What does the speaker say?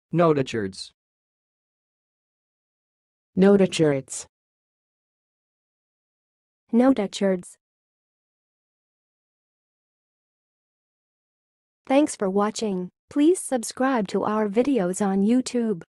notochords, notochords, notochords. Thanks for watching. Please subscribe to our videos on YouTube.